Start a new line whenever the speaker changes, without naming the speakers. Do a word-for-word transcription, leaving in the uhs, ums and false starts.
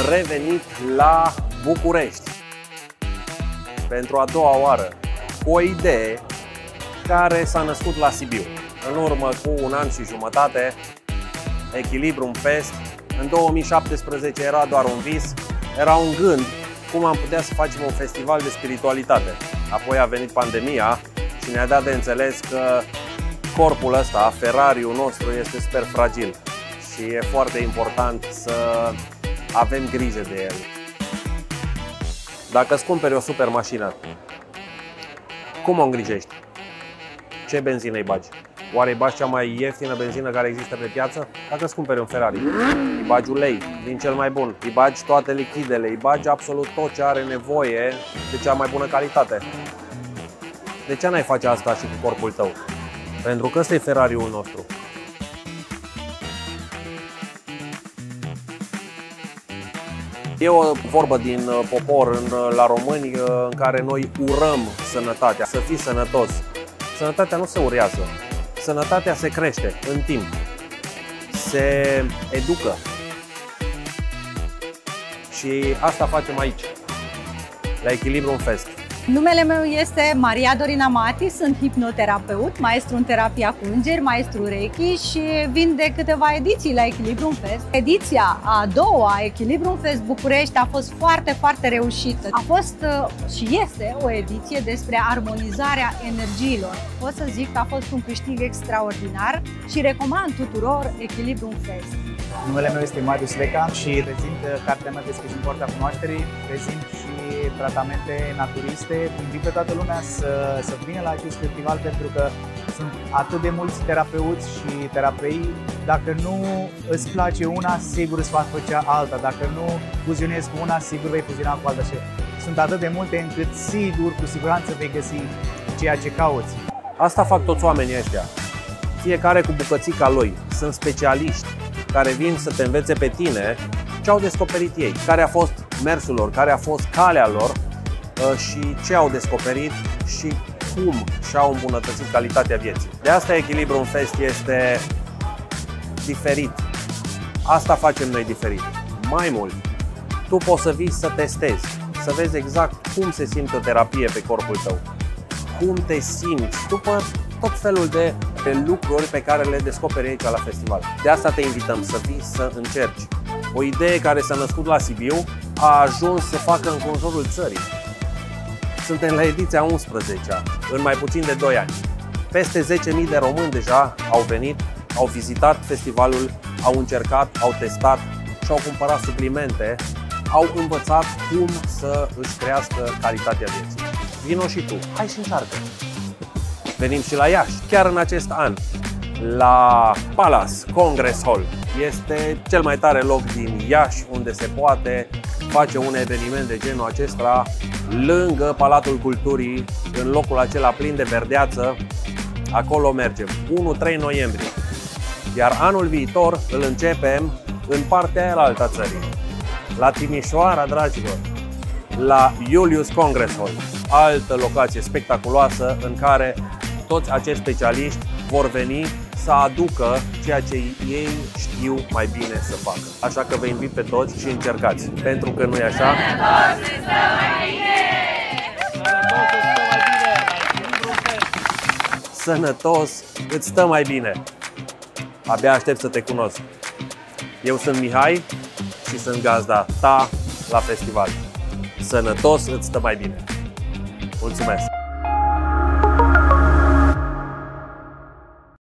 revenit la București pentru a doua oară cu o idee care s-a născut la Sibiu. În urmă cu un an și jumătate, Echilibrum Fest, în două mii șaptesprezece era doar un vis, era un gând cum am putea să facem un festival de spiritualitate. Apoi a venit pandemia și ne-a dat de înțeles că corpul ăsta, Ferrariul nostru, este super fragil și e foarte important să avem grijă de el. Dacă îți cumperi o super mașină, cum o îngrijești? Ce benzină îi bagi? Oare îi bagi cea mai ieftină benzină care există pe piață? Dacă îți cumperi un Ferrari, îi bagi ulei din cel mai bun, îi bagi toate lichidele, îi bagi absolut tot ce are nevoie de cea mai bună calitate. De ce n-ai face asta și cu corpul tău? Pentru că ăsta e Ferrariul nostru. E o vorbă din popor în, la români în care noi urăm sănătatea. Să fii sănătos. Sănătatea nu se urează. Sănătatea se crește în timp. Se educă. Și asta facem aici, la Echilibrum Fest.
Numele meu este Maria Dorina Mati, sunt hipnoterapeut, maestru în terapia cu îngeri, maestru Reiki și vin de câteva ediții la Echilibrum Fest. Ediția a doua Echilibrum Fest București a fost foarte, foarte reușită. A fost și este o ediție despre armonizarea energiilor. Pot să zic că a fost un câștig extraordinar și recomand tuturor Echilibrum Fest.
Numele meu este Marius Leca și prezint cartea mea Deschis în Poarta Cunoașterii, prezint și tratamente naturiste. Invit pe toată lumea să, să vină la acest festival pentru că sunt atât de mulți terapeuți și terapei. Dacă nu îți place una, sigur îți va face alta. Dacă nu fuzionezi cu una, sigur vei fuziona cu alta. Și sunt atât de multe încât sigur, cu siguranță vei găsi ceea ce cauți.
Asta fac toți oamenii ăștia. Fiecare cu bucățica lui. Sunt specialiști care vin să te învețe pe tine ce au descoperit ei, care a fost mersul lor, care a fost calea lor și ce au descoperit și cum și-au îmbunătățit calitatea vieții. De asta Echilibrum Fest este diferit. Asta facem noi diferit. Mai mult, tu poți să vii să testezi, să vezi exact cum se simte o terapie pe corpul tău, cum te simți după tot felul de lucruri pe care le descoperi aici la festival. De asta te invităm să vii să încerci. O idee care s-a născut la Sibiu a ajuns să facă înconjurul țării. Suntem la ediția a unsprezecea, în mai puțin de doi ani. Peste zece mii de români deja au venit, au vizitat festivalul, au încercat, au testat și au cumpărat suplimente, au învățat cum să își crească calitatea vieții. Vino și tu, hai și încearcă! Venim și la Iași, chiar în acest an, la Palace Congress Hall. Este cel mai tare loc din Iași unde se poate face un eveniment de genul acesta lângă Palatul Culturii, în locul acela plin de verdeață. Acolo mergem, unu trei noiembrie. Iar anul viitor îl începem în partea aia alta țării, la Timișoara, dragilor, la Julius Congress Hall, altă locație spectaculoasă în care toți acești specialiști vor veni să aducă ceea ce ei știu mai bine să facă. Așa că vă invit pe toți și încercați. Pentru că nu e așa? Sănătos îți stă mai bine. Abia aștept să te cunosc. Eu sunt Mihai și sunt gazda ta la festival. Sănătos îți stă mai bine. Mulțumesc!